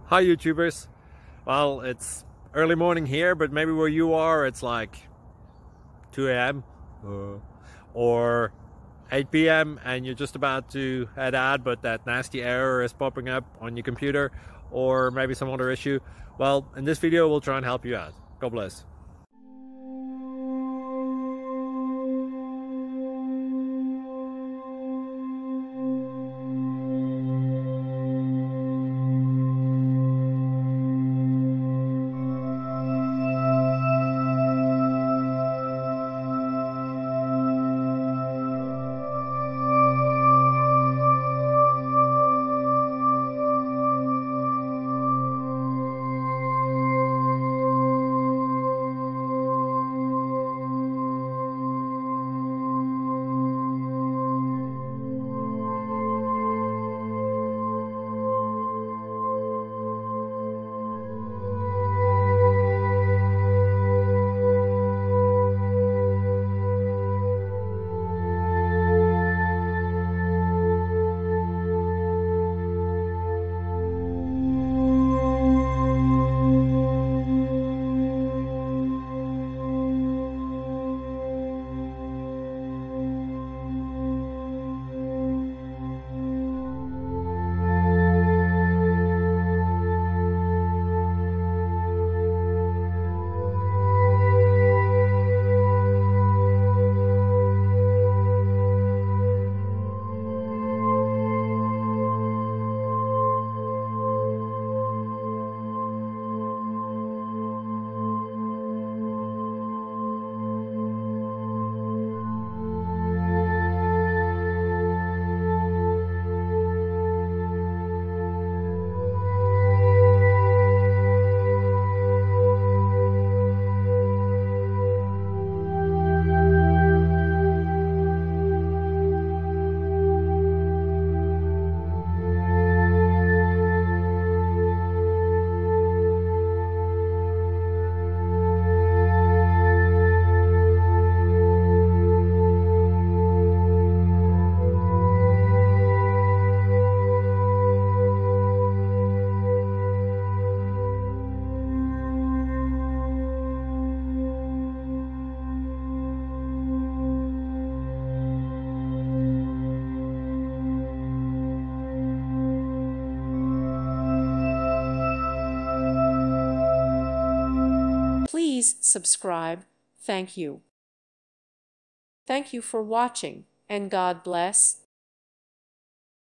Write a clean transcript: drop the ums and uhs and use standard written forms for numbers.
Hi YouTubers. Well, it's early morning here, but maybe where you are it's like 2 a.m. or 8 p.m. and you're just about to head out, but that nasty error is popping up on your computer, or maybe some other issue. Well, in this video we'll try and help you out. God bless. Please subscribe. Thank you. Thank you for watching, and God bless.